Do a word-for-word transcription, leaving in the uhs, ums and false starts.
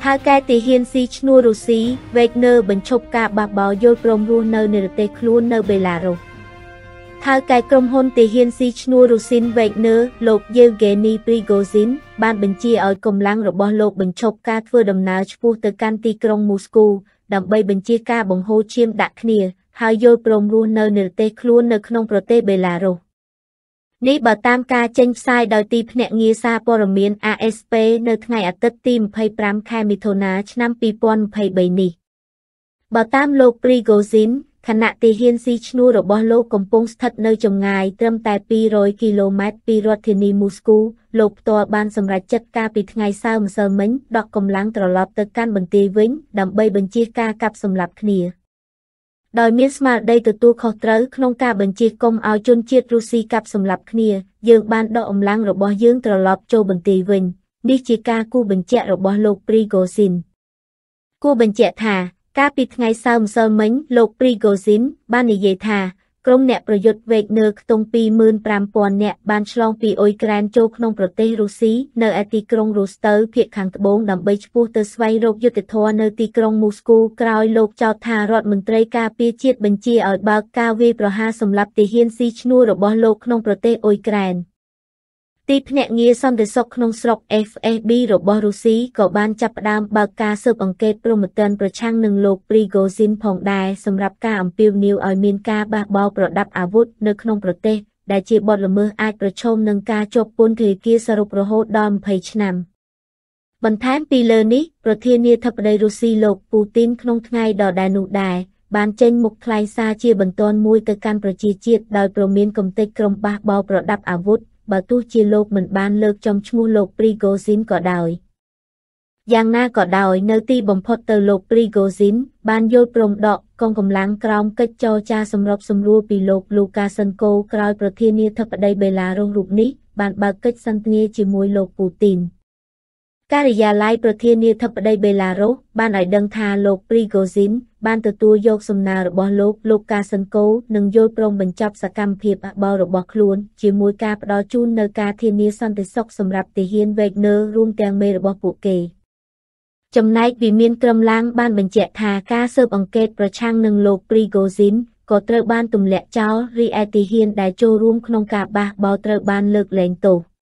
Thao cái tỷ hiên si chnu rù xí, vẹt nơ bẩn chụp cả bạc bò dôi prom ru nơ nơ tê khuôn nơ bê là rù. Thao cái crom hôn tỷ hiên si chnu rù xin vẹt nơ, lột dêu ghé ni Prigozhin, ban bình chia ở cùng lăng rồi bò lột bẩn chụp cả vừa đầm ná chpú từ can ti krong Moscow, đầm bay bình chia cả bồng hô chiêm đặc khnia, hai dôi prom ru nơ nơ tê khuôn nơ knong pro tê bê là rù. Ní bà tam ca chênh sai đòi tì phնẹ nghi xa bò rầm miên a ét pê nơi ngày ạ tất tìm phây pram khai mì thô ná năm pi pon phây bầy nì. Bà tam lô Prigozhin, khả nạ tì hiên si chnu rồi bò lô công pông thật nơi chồng ngài trâm tài pi rồi km pi rọt thiên ni Moscow, lộp tòa ban xâm rạch chất ca pi ngày sau mà sơ mến đọc công láng trở lọp tờ can bằng tì vĩnh, đầm bay bằng chia ca cặp xâm lạp khnia. Đòi miên smart đây từ tu khó trớ không ca bình chia công áo chôn chiết Rusi cặp xâm lập khnia, dương ban đo ổng lăng rồi bó dương trở lọp châu bình tì vinh, đi chia ca cu bình chẹ rồi bó lột Prigozhin. Cu bình chẹ thà, ca bịt ngày sau mà sơ mến lột Prigozhin, ban này dễ thà, krong nẹประยุทธ์ vẹt nơ tông pi mươn pram pon nẹ ban chlong pi oi gran châu knongប្រទេសរុស្ស៊ីនៅឯទីក្រុងរូស្ទើភាគខាងត្បូងដើម្បីឆ្ពោះទៅស្វែងរកយុត្តិធម៌នៅទីក្រុងមូស្គូក្រោយលោកចោទថារដ្ឋមន្ត្រីការពារជាតិបញ្ជាឲ្យបើកការវាយប្រហារសម្រាប់ទាហានស៊ីឈ្នួលរបស់លោកក្នុងប្រទេសអ៊ុយក្រែនទីភ្នាក់ងារសន្តិសុខក្នុងស្រុក เอฟ เอส บี របស់រុស្ស៊ីក៏បានចាប់ផ្ដើមបើកការស៊ើបអង្កេតព្រហ្មទណ្ឌប្រឆាំងនឹងលោក Prigozhin ផងដែរសម្រាប់ការអំពាវនាវឲ្យមានការបះបោរប្រដាប់អាវុធនៅក្នុងប្រទេសដែលជាបទល្មើសអាចប្រឈមនឹងការជាប់ពន្ធនាគារសរុបរហូតដល់ម្ភៃឆ្នាំបន្ថែមពីលើនេះប្រធានាធិបតីរុស្ស៊ីលោកពូទីនក្នុងថ្ងៃដដែលនោះដែរបានចេញមុខថ្លែងសារជាបន្ទាន់មួយទៅកាន់ប្រជាជាតិដោយព្រមានគំទេចក្រុមបះបោរប្រដាប់អាវុធបើទោះជាលោកមិនបានលើកចំឈ្មោះលោក Prigozhin ក៏ដោយយ៉ាងណាក៏ដោយនៅទីបំផុតទៅលោក Prigozhin បានយល់ព្រមដកកងកម្លាំងក្រោមកិច្ចចរចាសម្របសម្រួលពីលោក Lukashenko ក្រោយប្រធានាធិបតីបេឡារុសរូបនេះបានបើកកិច្ចសន្ទនាជាមួយលោកពូទីនការិយាល័យប្រធានាធិបតីបេឡារុសបានឲ្យដឹងថាលោក Prigozhin បានទទួលយកសំណើរបស់លោក Lukashenko និងយល់ព្រមបញ្ចប់សកម្មភាពអបោររបស់ខ្លួនជាមួយការផ្ដល់ជូននូវការធានាសន្តិសុខសម្រាប់ទាហាន Wagner រួមទាំងមេរបស់ពួកគេចំណែកវិមានក្រមឡាំងបានបញ្ជាក់ថាការស៊ើបអង្កេតប្រឆាំងនឹងលោក Prigozhin ក៏ត្រូវបានទម្លាក់ចោលរីឯទាហានដែលចូលរួមក្នុងការបះបោរត្រូវបានលើកលែងទោស